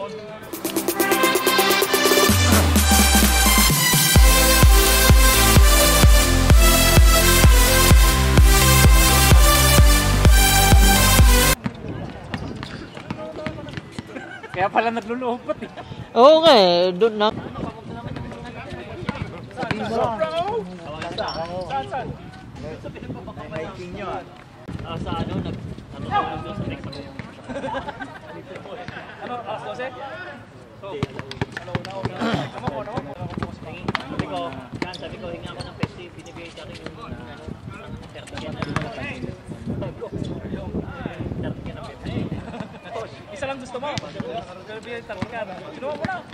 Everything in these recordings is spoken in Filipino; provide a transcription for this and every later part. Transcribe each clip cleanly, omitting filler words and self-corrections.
Kaya pala naglulupot eh. Oo nga eh, doon na. Saan? Hiking nyo ah. Sa ano, natutulog doon sa next room. Ano, alas 12? Sabi ko, hinga ako ng Pepsi, binibigay sa akin yung certificate na Pepsi. Isa lang gusto mo. Bibigyan yung tarika na. Kinuha mo na.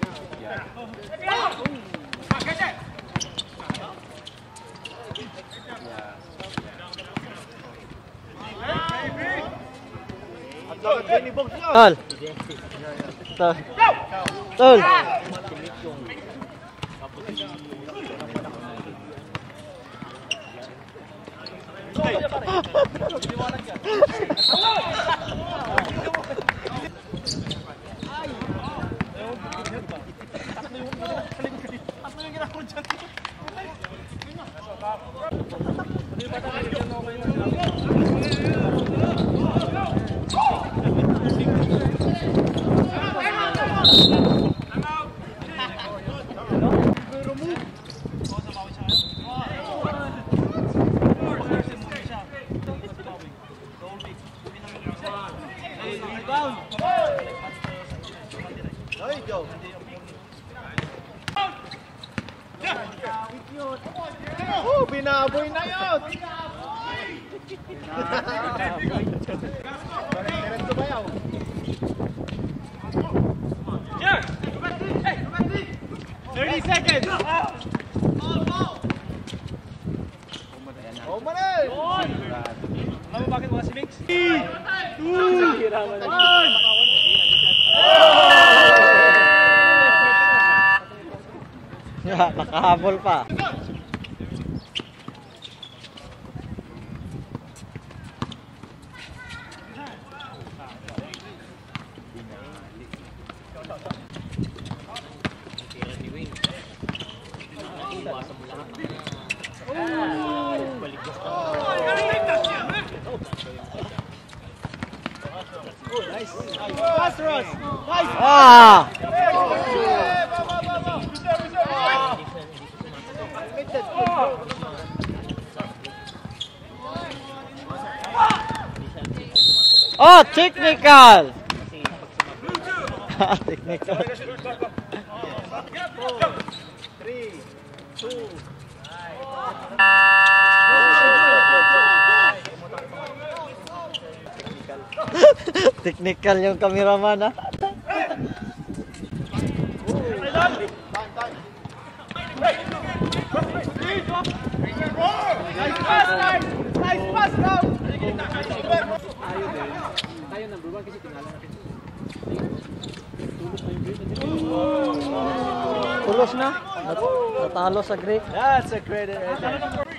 Tol. Tol. Oh, binaboy na yun! Diretso ba yaw? Sure! 30 seconds! Oh, manay! Alam mo bakit wala si Mix? 3, 2, 1! Nakahabol pa. Pass, Ross! Nice! Ah! Oh, technical! Technical. 3, 2, Technical yung cameraman ha. Nice pass, guys! Nice pass, now! Tayo number 1 kasi tinalo natin. Tulos na. Natalo sa Greek. That's a credit right there.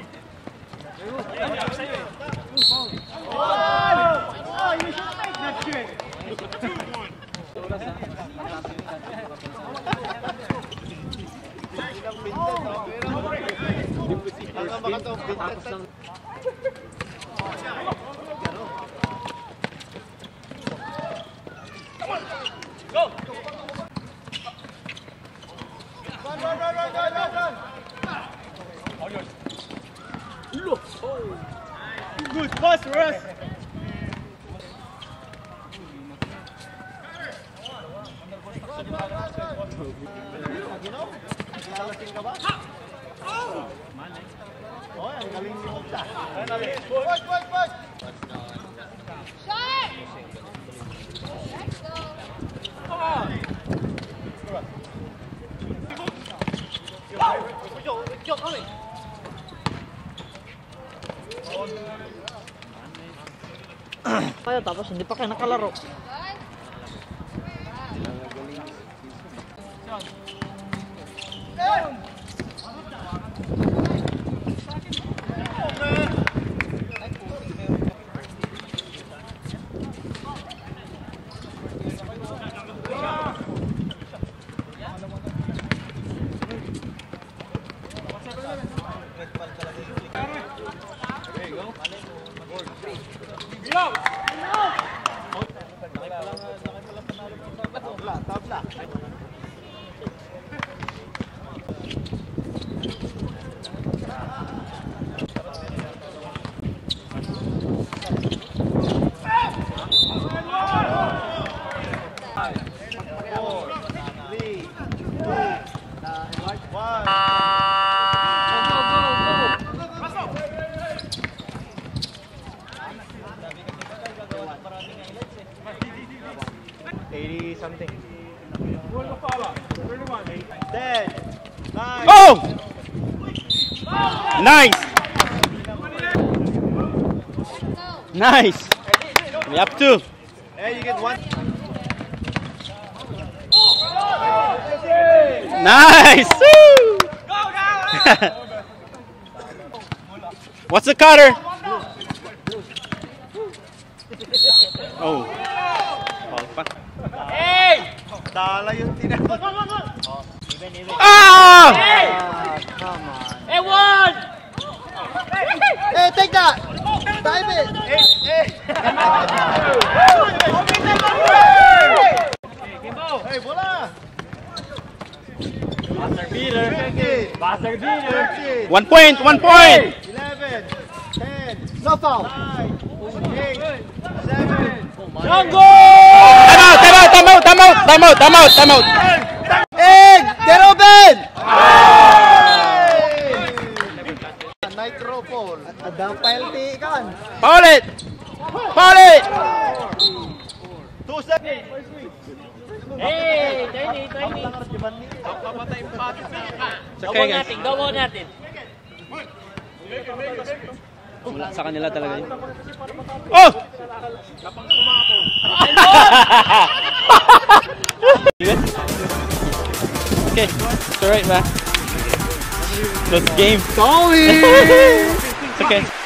Oh, you should take that shit. Go! Run! All yours. Look! Oh. Good pass for us! Lalasing ka ba? Oh, ang galing ni Mokta. Push! Shot! Let's go! Come on! Yo, coming! Kaya tapos hindi pa kayo nakalaro. Something. 10, 9. Oh! Nice! Nice! We up two. Hey, you get one. Nice! Woo! What's the cutter? Oh. Foul pa. Dala yung tinapos. Ah! Come on. Eh, one! Hey, take that! Dive it! Hey, bola! Master beater. 15, Master beater. 13, 1 point, 1 point! 11, 10, no foul. 9, 8, 7, Django! Time out! Egg! Get open! Nitro pole. Adang penalty kan. Foul it! 2 seconds. Hey, tiny. It's okay, guys. Gawa natin. Wala sa kanila talaga yun. Oh! Okay, it's alright, man. Close game. Sorry! It's okay.